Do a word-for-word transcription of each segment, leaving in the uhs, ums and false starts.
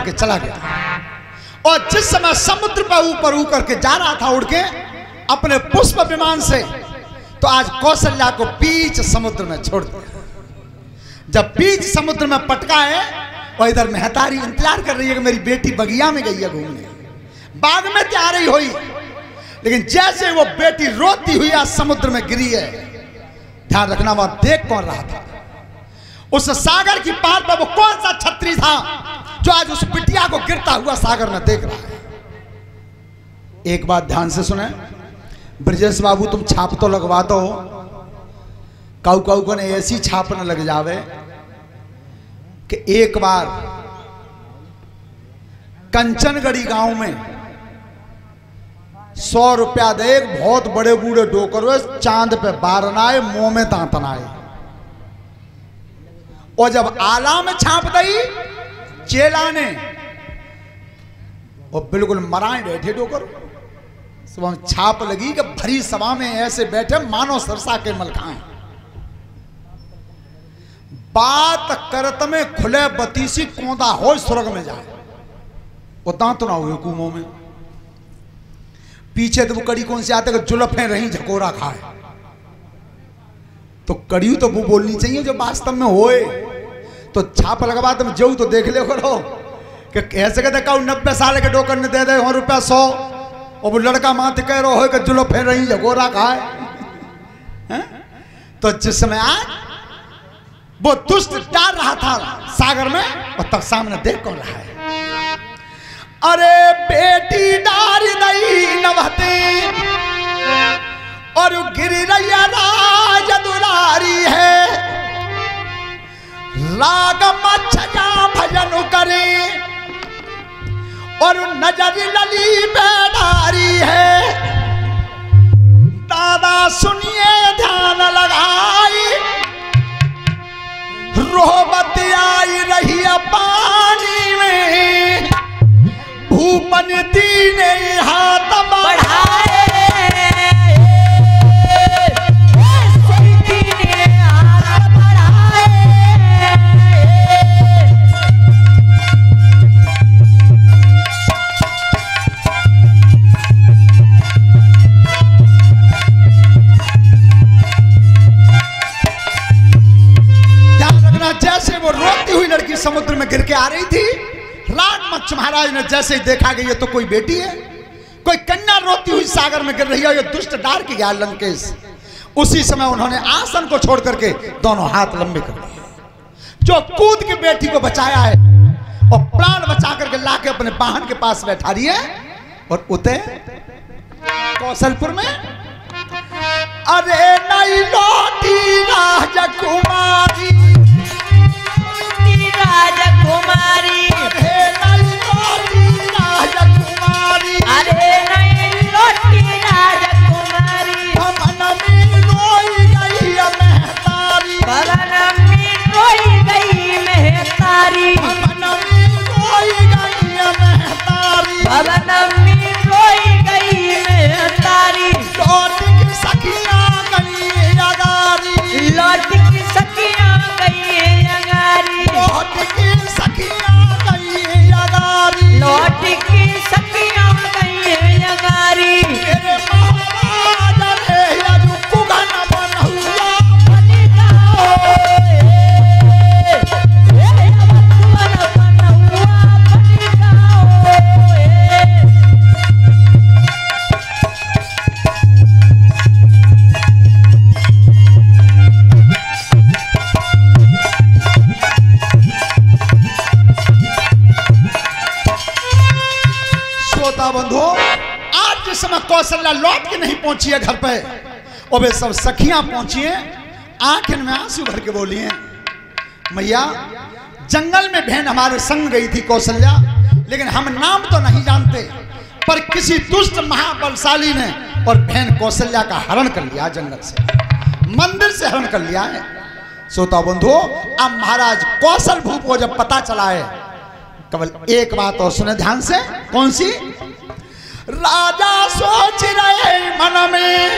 करके चला गया। और जिस समय समुद्र पर ऊपर ऊपर के जा रहा था उड़ के अपने पुष्प विमान से, तो आज कौशल्या को बीच समुद्र में छोड़ दिया। जब बीच समुद्र में पटका है और इधर महतारी इंतजार कर रही है कि मेरी बेटी बगिया में गई है घूमने, बाग में तैयार ही हुई, लेकिन जैसे वो बेटी रोती हुई आज समुद्र में गिरी है, ध्यान रखना वहां देख कौन रहा था? उस सागर की पार पर वो कौन सा छत्री था जो आज उस बिटिया को गिरता हुआ सागर में देख रहा है? एक बात ध्यान से सुने, ब्रजेश बाबू तुम छाप तो लगवा दो, काऊ काऊ को ने ऐसी छाप न लग जावे कि एक बार कंचनगढ़ी गांव में सौ रुपया दे बहुत बड़े बूढ़े डोकर हुए चांद पे बारनाए मुंह में दांतनाए, और जब आला में छाप दई चेला ने वो बिल्कुल मराए बैठे डोकर, सुबह छाप लगी कि भरी सभा में ऐसे बैठे मानो सरसा के मलखाएं, बात करत में खुले बतीसी कोंदा हो स्वर्ग में जाए, वो दांत ना हुए कुमों में। पीछे तो वो कड़ी कौन से आते कि जुल्फें रही झकोरा खाए, तो कड़ी तो वो बोलनी चाहिए जो वास्तव में होए। तो छाप लगवा तुम जो तो देख ले करो कि ऐसे कहते कहू नब्बे साल के डोकर ने दे दे हो रुपया सौ, और वो लड़का माथे कह रहा हो कि जुल्फें रही झकोरा खाए। तो जिस समय आज वो दुष्ट डाल रहा था सागर में, और तब सामने देख कौन रहा है? अरे बेटी डार दई नवहते और गिरी रैया राज दुलारी है, राग मच्छया भजन करे और नजर लली बैठारी है। दादा सुनिए ध्यान लगाई, रोहबत आई रही पानी में, भूपन दीने हाथ बढ़ाए, हाथ बढ़ाए। ध्यान रखना, जैसे वो रोती हुई लड़की समुद्र में गिर के आ रही थी, राजमक्ष महाराज ने जैसे ही देखा कि ये तो कोई बेटी है, कोई कन्या रोती हुई सागर में गिर रही है, ये दुष्ट डार की गया लंकेश। उसी समय उन्होंने आसन को छोड़ करके दोनों हाथ लंबे कर दिए, जो कूद के बेटी को बचाया है और प्राण बचा करके लाके अपने वाहन के पास बैठा रही है और उते कौशलपुर में। अरे नहीं लौटी राजकुमारी, राजकुमारी, अरे नहीं लौटी राजकुमारी, अरे नहीं लौटी राजकुमारी, भवन में रोई गई महतारी, भवन में रोई गई महतारी, भवन में रोई गई महतारी, भवन में रोई गई महतारी। लौट की सखियां गई अगारी, लौट की सखियां गई अगारी, लौट की सखियां गई अगारी, लौट की सखियां गई अगारी। मेरे महाराज रे अजू कुगन बन हुआ बन जाओ, ए कुगन बन हुआ बन जाओ। बंधु, आज जिस समय कौशल्या लौट के नहीं पहुंची है घर पे, और वे सब सखियां पहुंची हैं, आंखें में आंसू भर के बोली हैं, मैया जंगल में बहन हमारे संग गई थी कौशल्या, लेकिन हम नाम तो नहीं जानते, पर किसी दुष्ट महाबलशाली ने और बहन कौशल्या का हरण कर लिया, जंगल से मंदिर से हरण कर लिया है। सोता बंधु, अब महाराज कौशल भूप को जब पता चला है, केवल एक बात और सुने ध्यान से, कौन सी? राजा सोच रहे मन में,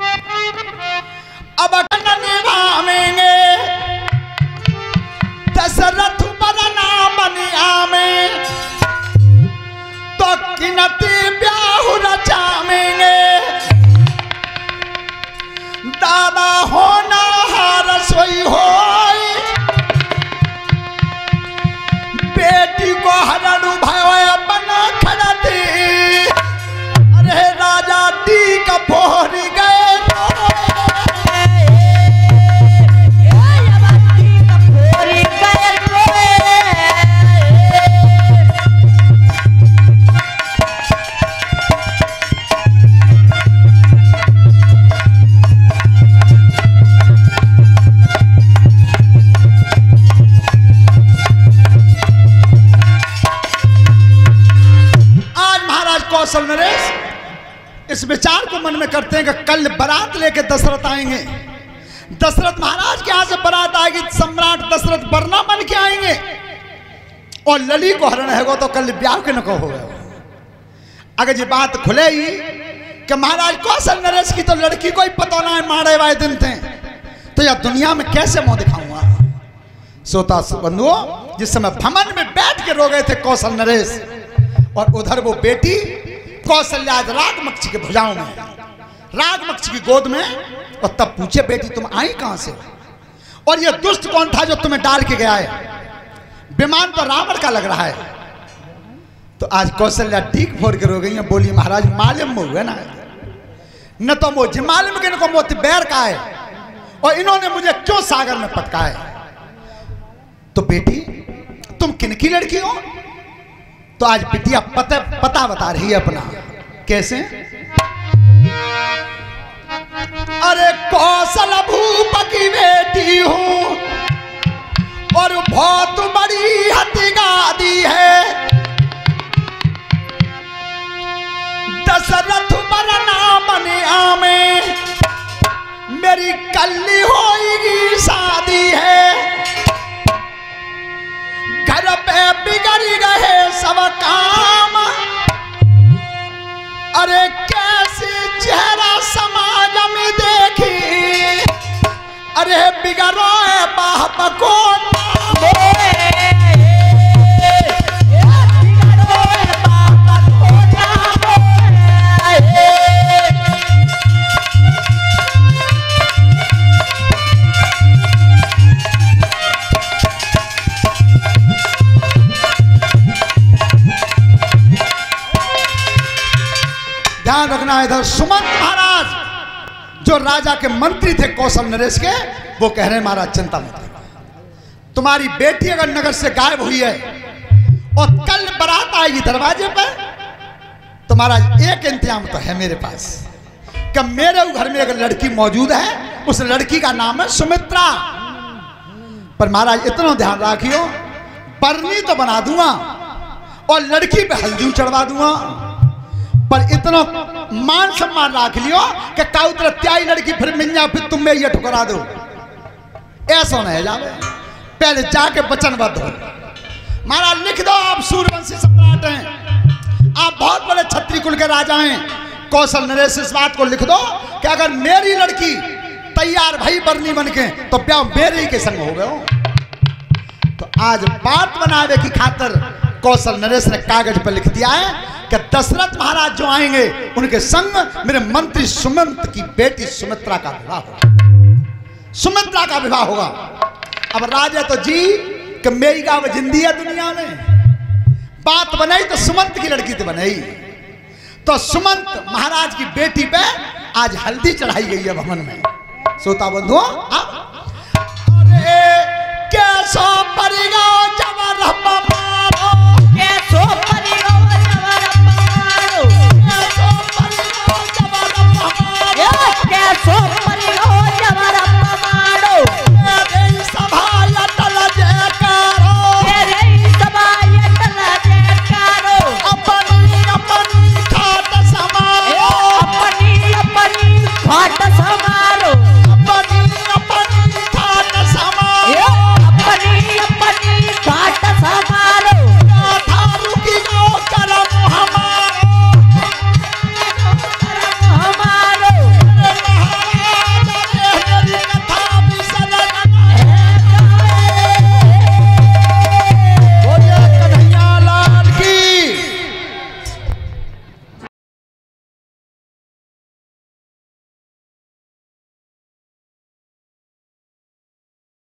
अब निभावेंगे दस दशरथ बरना बनिया में तो किनती ब्याह रचावेंगे दादा होना हार सोई हो बेटी को हरण भय बना खड़ा थी अरे राजा टी का फोरी गए कौशल नरेश इस विचार को मन में करते हैं कि कल बारात लेके दशरथ आएंगे। दशरथ महाराज के यहां से बारात आएगी, सम्राट दशरथ बरना बन के आएंगे और लली को हरण है तो कल ब्याह के न को होगा। अगर ये बात खुले ही कि महाराज कौशल नरेश की तो लड़की को ही पता ना है मारे वाले दिन थे तो यह दुनिया में कैसे मुंह दिखाऊंगा। सोता बंधुओं जिस समय भवन में बैठ के रो गए थे कौशल नरेश और उधर वो बेटी कौशल्या रागमक्ष के भुजाओं में रागमक्ष की गोद में और तब पूछे बेटी तुम आई कहां से और ये दुष्ट कौन था जो तुम्हें डाल के गया है। विमान तो रावण का लग रहा है। तो आज कौशल्या ठीक फोड़ के रो गई है, बोली महाराज मालूम हुआ ना न तो मुझे मालूम के इनको मोती बैर का है और इन्होंने मुझे क्यों सागर में पटका है। तो बेटी तुम किनकी लड़की हो। तो आज बिटिया पता पता बता रही है अपना कैसे। अरे कौशल भूप की बेटी हूं और बहुत बड़ी हथिगादी है दशरथ बरना बने आमे मेरी कल्ली होगी शादी है घर पे बिगड़ गए सब काम अरे कैसी चेहरा समाज में देखी अरे बिगड़ो बाप को ध्यान रखना है। इधर सुमंत महाराज जो राजा के मंत्री थे कौशल नरेश के वो कह रहे हैं महाराज चिंता मत करो तुम्हारी बेटी अगर नगर से गायब हुई है और कल बारात आएगी दरवाजे पर तो महाराज एक इंतजाम तो है मेरे पास कि मेरे घर में अगर लड़की मौजूद है उस लड़की का नाम है सुमित्रा। पर महाराज इतना ध्यान रखियो बरनी तो बना दूंगा और लड़की पे हल्दी चढ़वा दूंगा पर इतना मान सम्मान रख लियो कि काउतर त्याई लड़की फिर मिल जा फिर तुम्हें ये ठुकरा दो ऐसा नहीं जावे पहले जाके वचनबद्ध हो। महाराज लिख दो आप सूर्यवंशी सम्राट हैं आप बहुत बड़े क्षत्रिय कुल के राजा हैं कौशल नरेश इस बात को लिख दो कि अगर मेरी लड़की तैयार भाई बरनी बन के तो ब्याह मेरे ही के संग हो गए। तो आज बात बनाने की खातिर कौशल नरेश ने कागज पर लिख दिया है कि दशरथ महाराज जो आएंगे उनके संग मेरे मंत्री सुमंत की बेटी सुमित्रा का विवाह होगा। सुमित्रा का विवाह होगा। अब राजा तो जी कि मेरी गाँव जिंदी है दुनिया में बात बनाई तो सुमंत की लड़की तो बनाई। तो सुमंत महाराज की बेटी पे आज हल्दी चढ़ाई गई है भवन में। श्रोता बंधुओं अब अरे क्या